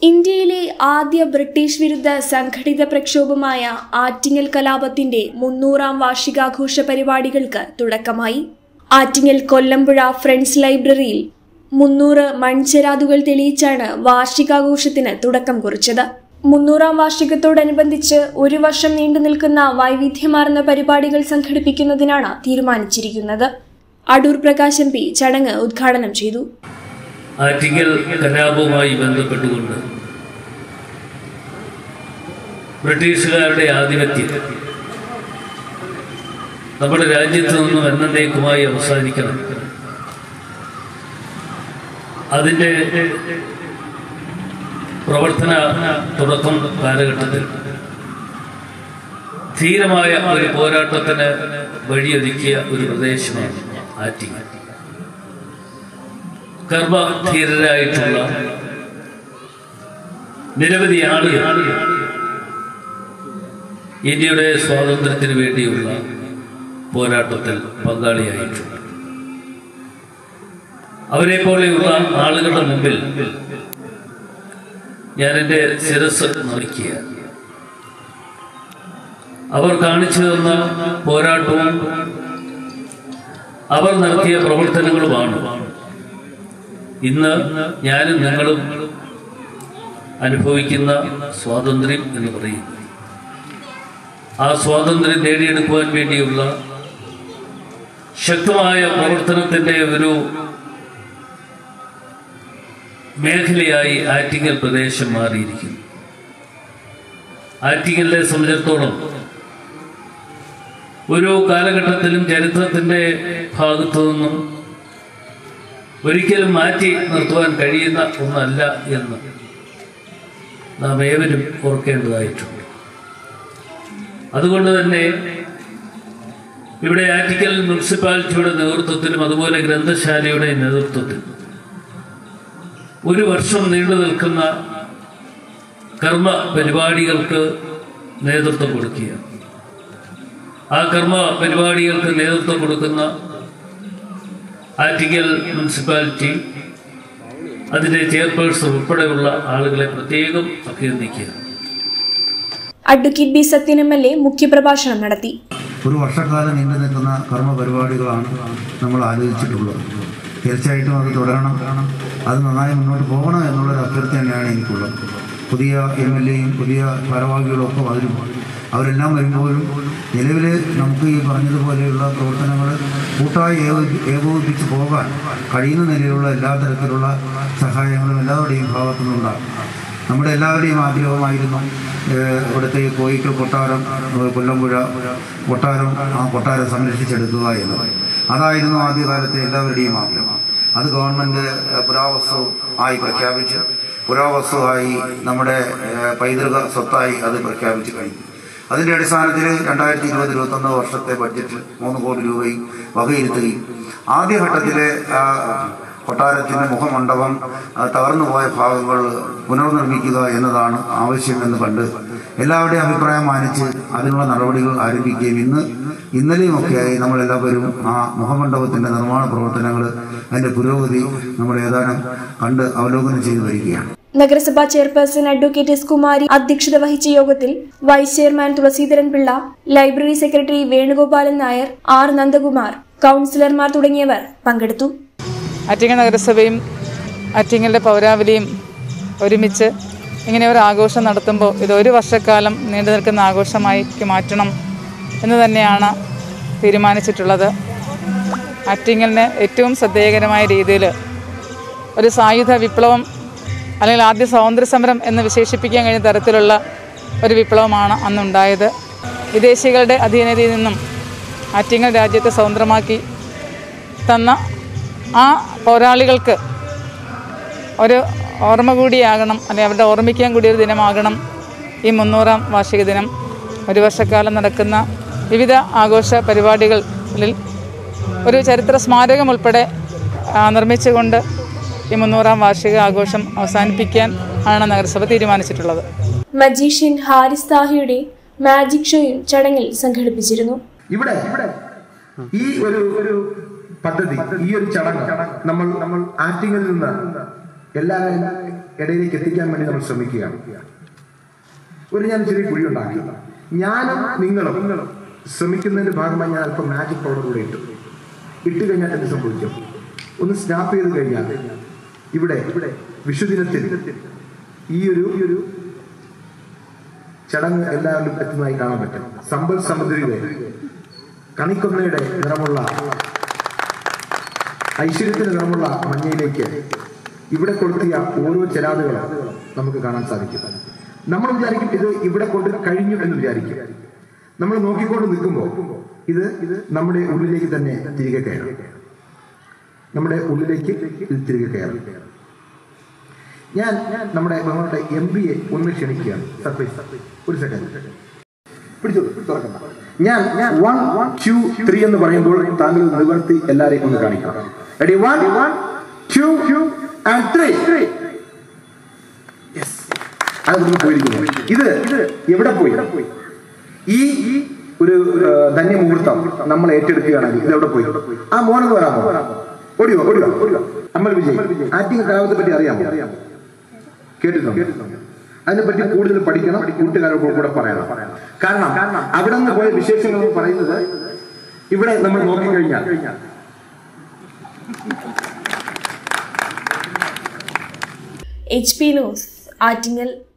ഇന്ത്യയിലെ ആദ്യ ബ്രിട്ടീഷ് വിരുദ്ധ സംഘടിത പ്രക്ഷോഭമായ ആറ്റിങ്ങൽ കലാപത്തിന്റെ 300ാം വാർഷികാഘോഷ പരിപാടികൾക്ക് തുടക്കമായി. ആറ്റിങ്ങൽ കൊല്ലമ്പുഴ ഫ്രണ്ട്സ് ലൈബ്രറിയിൽ 300 മൺചെരാതുകൾ തെളിയിച്ചാണ് വാർഷികാഘോഷത്തിന് തുടക്കം കുറിച്ചത്. 300ാം വാർഷികത്തോടനുബന്ധിച്ച് ഒരു വർഷം നീണ്ടു നിൽക്കുന്ന വൈവിധ്യമാർന്ന പരിപാടികൾ സംഘടിപ്പിക്കുന്നതിനാണ് തീരുമാനിച്ചിരിക്കുന്നത്. അടൂർ പ്രകാശ് MP ചടങ്ങ് ഉദ്ഘാടനം ചെയ്തു. ആറ്റിങ്ങൽ കലാപവുമായി ബന്ധപ്പെട്ടുകൊണ്ട് ബ്രിട്ടീഷുകാരുടെ ആധിപത്യം നമ്മുടെ രാജ്യത്ത് നിന്നും എന്നേക്കുമായി അവസാനിക്കണം. അതിൻ്റെ പ്രവർത്തന തുടക്കം കാലഘട്ടത്തിൽ ധീരമായ ഒരു പോരാട്ടത്തിന് വഴിയൊരുക്കിയ ഒരു പ്രദേശമാണ് ആറ്റിങ്ങൽ. കർമ്മധീരരായിട്ടുള്ള നിരവധി ആളുകൾ ഇന്ത്യയുടെ സ്വാതന്ത്ര്യത്തിന് വേണ്ടിയുള്ള പോരാട്ടത്തിൽ പങ്കാളിയായിട്ടുണ്ട്. അവരെ പോലെയുള്ള ആളുകളുടെ മുമ്പിൽ ഞാൻ എൻ്റെ ശിരസ് നമിക്കുക. അവർ കാണിച്ചു തന്ന പോരാട്ടവും അവർ നടത്തിയ പ്രവർത്തനങ്ങളുമാണ് ഇന്ന് ഞാനും നിങ്ങളും അനുഭവിക്കുന്ന സ്വാതന്ത്ര്യം എന്ന് പറയും. ആ സ്വാതന്ത്ര്യം നേടിയെടുക്കുവാൻ വേണ്ടിയുള്ള ശക്തമായ പ്രവർത്തനത്തിൻ്റെ ഒരു മേഖലയായി ആറ്റിങ്ങൽ പ്രദേശം മാറിയിരിക്കുന്നു. ആറ്റിങ്ങലിനെ സംബന്ധിച്ചിടത്തോളം ഒരു കാലഘട്ടത്തിലും ചരിത്രത്തിൻ്റെ ഭാഗത്തു നിന്നും ഒരിക്കലും മാറ്റി നിർത്തുവാൻ കഴിയുന്ന ഒന്നല്ല എന്ന് നാം ഏവരും ഓർക്കേണ്ടതായിട്ടുണ്ട്. അതുകൊണ്ട് തന്നെ ഇവിടെ ആറ്റിങ്ങൽ മുനിസിപ്പാലിറ്റിയുടെ നേതൃത്വത്തിലും അതുപോലെ ഗ്രന്ഥശാലയുടെ നേതൃത്വത്തിലും ഒരു വർഷം നീണ്ടു നിൽക്കുന്ന കർമ്മ പരിപാടികൾക്ക് നേതൃത്വം കൊടുക്കുക. ആ കർമ്മ പരിപാടികൾക്ക് നേതൃത്വം കൊടുക്കുന്ന ആറ്റിങ്ങൽ മുനിസിപ്പാലിറ്റി, അതിന്റെ ചെയർപേഴ്സൺ ഉൾപ്പെടെയുള്ള ആളുകളെ പ്രത്യേകം അഭിനന്ദിക്കുക. അഡ്വക്കേറ്റ് ബി സത്യൻ MLA മുഖ്യപ്രഭാഷണം നടത്തി. ഒരു വർഷക്കാലം നീണ്ടു നിൽക്കുന്ന കർമ്മ പരിപാടികളാണ് നമ്മൾ ആലോചിച്ചിട്ടുള്ളത്. തീർച്ചയായിട്ടും അത് തുടരണം, അത് നന്നായി മുന്നോട്ട് പോകണം എന്നുള്ളൊരു അഭ്യർത്ഥന തന്നെയാണ് എനിക്കുള്ളത്. പുതിയ MLAയും പുതിയ ഭാരവാഹികളും ഒക്കെ അവരെല്ലാം വരുമ്പോഴും നിലവിൽ നമുക്ക് ഈ പറഞ്ഞതുപോലെയുള്ള പ്രവർത്തനങ്ങൾ കൂട്ടായി ഏകോപിപ്പിച്ച് പോകാൻ കഴിയുന്ന നിലയിലുള്ള എല്ലാ തരത്തിലുള്ള സഹായങ്ങളും എല്ലാവരുടെയും ഭാഗത്തു നിന്നുണ്ടാകും. നമ്മുടെ എല്ലാവരുടെയും ആഗ്രഹമായിരുന്നു ഇവിടുത്തെ കോയിക്കൽ കൊട്ടാരം, കൊല്ലമ്പുഴ കൊട്ടാരം, ആ കൊട്ടാരം സംരക്ഷിച്ചെടുക്കുക എന്നത്. അതായിരുന്നു ആദ്യകാലത്തെ എല്ലാവരുടെയും ആഗ്രഹം. അത് ഗവൺമെൻറ് പുരാവസ്തു ആയി പ്രഖ്യാപിച്ച്, പുരാവസ്തുവായി നമ്മുടെ പൈതൃക സ്വത്തായി അത് പ്രഖ്യാപിച്ചു കഴിഞ്ഞു. അതിൻ്റെ അടിസ്ഥാനത്തിൽ 2020-21 വർഷത്തെ ബഡ്ജറ്റിൽ 3 കോടി രൂപയും വകയിരുത്തുകയും ആദ്യഘട്ടത്തിലെ കൊട്ടാരത്തിൻ്റെ മുഖമണ്ഡപം തകർന്നുപോയ ഭാഗങ്ങൾ പുനർനിർമ്മിക്കുക എന്നതാണ് ആവശ്യമെന്ന് കണ്ട് എല്ലാവരുടെയും അഭിപ്രായം മാനിച്ച് അതിനുള്ള നടപടികൾ ആരംഭിക്കുകയും ഇന്നലെയുമൊക്കെയായി നമ്മളെല്ലാവരും ആ മുഖമണ്ഡപത്തിൻ്റെ നിർമ്മാണ പ്രവർത്തനങ്ങൾ, അതിൻ്റെ പുരോഗതി നമ്മൾ ഏതാനും കണ്ട് അവലോകനം ചെയ്തു വരികയാണ്. നഗരസഭാ ചെയർപേഴ്സൺ അഡ്വക്കേറ്റ് S. കുമാരി അധ്യക്ഷത വഹിച്ച യോഗത്തിൽ vice chairman Thulaseedharan Pillai, library secretary Venugopalan Nair, R. Nandakumar, കൌൺസിലർമാർ തുടങ്ങിയവർ പങ്കെടുത്തു. ആറ്റിങ്ങൽ നഗരസഭയും ആറ്റിങ്ങലിൻ്റെ പൗരാവലിയും ഒരുമിച്ച് ഇങ്ങനെ ഒരു ആഘോഷം നടത്തുമ്പോൾ ഇത് ഒരു വർഷക്കാലം നീണ്ടു നിൽക്കുന്ന ആഘോഷമായി മാറ്റണം എന്ന് തന്നെയാണ് തീരുമാനിച്ചിട്ടുള്ളത്. ആറ്റിങ്ങലിന് ഏറ്റവും ശ്രദ്ധേയകരമായ രീതിയിൽ ഒരു സായുധ വിപ്ലവം അല്ലെങ്കിൽ ആദ്യ സ്വാതന്ത്ര്യ സമരം എന്ന് വിശേഷിപ്പിക്കാൻ കഴിയുന്ന തരത്തിലുള്ള ഒരു വിപ്ലവമാണ് അന്നുണ്ടായത്. വിദേശികളുടെ അധീനതയിൽ നിന്നും ആറ്റിങ്ങൽ രാജ്യത്തെ സ്വതന്ത്രമാക്കി തന്ന ആ പോരാളികൾക്ക് ഒരു ഓർമ്മ കൂടിയാകണം, അല്ലെങ്കിൽ അവരുടെ ഓർമ്മിക്കാൻ കൂടിയൊരു ദിനമാകണം ഈ 300ാം വാർഷിക ദിനം. ഒരു വർഷക്കാലം നടക്കുന്ന വിവിധ ആഘോഷ പരിപാടികളിൽ ഒരു ചരിത്ര സ്മാരകം ഉൾപ്പെടെ നിർമ്മിച്ചുകൊണ്ട് ഈ 300ാം വാർഷിക ആഘോഷം അവസാനിപ്പിക്കാൻ ആണ് നഗരസഭ തീരുമാനിച്ചിട്ടുള്ളത്. മജീഷ്യൻ ഹാരിസ് താഹിയുടെ മാജിക് ഷോയും ചടങ്ങിൽ സംഘടിപ്പിച്ചിരുന്നു. ഇവിടെ ഈ ഒരു പദ്ധതി, ഈ ഒരു ചടങ്ങ് നമ്മൾ ആറ്റിങ്ങലിൽ നിന്ന് എല്ലാവരും ഇടയിലേക്ക് എത്തിക്കാൻ വേണ്ടി നമ്മൾ ശ്രമിക്കുകയാണ്. ഞാൻ ചെറിയ കുഴി ഉണ്ടാക്കി. ഞാനും നിങ്ങളും ശ്രമിക്കുന്നതിന്റെ ഭാഗമായി ഞാൻ അല്പം മാജിക് പൗഡർ കൂടെ ഇട്ട് കഴിഞ്ഞാൽ എന്ത് സംഭവിക്കും? ഒന്ന് സ്നാപ്പ് ചെയ്ത് കഴിഞ്ഞാൽ ഇവിടെ വിഷുദിനത്തിൽ ഈ ഒരു ചടങ്ങ് എല്ലാവരും എത്തുന്നതായി കാണാൻ പറ്റും. സമ്പൽ സമൃദ്ധിയുടെ കണിക്കൊന്നയുടെ നിറമുള്ള ഐശ്വര്യത്തിന്റെ നിറമുള്ള മഞ്ഞയിലേക്ക് ഇവിടെ കൊളുത്തിയ ഓരോ ചെരാതുകളും നമുക്ക് കാണാൻ സാധിക്കും. നമ്മൾ വിചാരിക്കും ഇത് ഇവിടെ കൊണ്ട് കഴിഞ്ഞു എന്ന് വിചാരിക്കും. നമ്മൾ നോക്കിക്കൊണ്ട് നിൽക്കുമ്പോൾ ഇത് നമ്മുടെ ഉള്ളിലേക്ക് തന്നെ തിരികെ കയറും. നമ്മുടെ ഉള്ളിലേക്ക് ഇത് തിരികെ കയറും. ഞാൻ നമ്മുടെ ബഹുമാനപ്പെട്ട MBA ഒന്ന് ക്ഷണിക്കുകയാണ്. സർപ്രൈസ്. ഒരു സെക്കൻഡ് പിടിച്ചു തുറക്കണ്ട. ഞാൻ 1 2 3 എന്ന് പറയുമ്പോൾ താങ്കൾ നിവർത്തി എല്ലാരെയും ഒന്ന് കാണിക്കാം. റെഡി? 1 2 and 3. യെസ്, അത് പോയിരിക്കുന്നു. ഇത് എവിടെ പോയി? ഈ ഒരു ധന്യമുഹൂർത്തം നമ്മൾ ഏറ്റെടുക്കുകയാണെങ്കിൽ ഇത് എവിടെ പോയി? ആ മോനെന്ന് വരാമോ? ഓടിയോ? അമ്മൽ വിജയ് ആക്ടിംഗ് കലാപത്തെ പറ്റി അറിയാമോ? കേട്ടിട്ടുണ്ട്. അതിനെപ്പറ്റി കൂടുതൽ പഠിക്കണം, കൂട്ടുകാരോട് കൂടെ പറയണം. കാരണം അവിടെ നിന്ന് പോയ വിശേഷങ്ങൾ പറയുന്നത് ഇവിടെ നമ്മൾ നോക്കിക്കഴിഞ്ഞാൽ HP ന്യൂസ് ആറ്റിങ്ങൽ.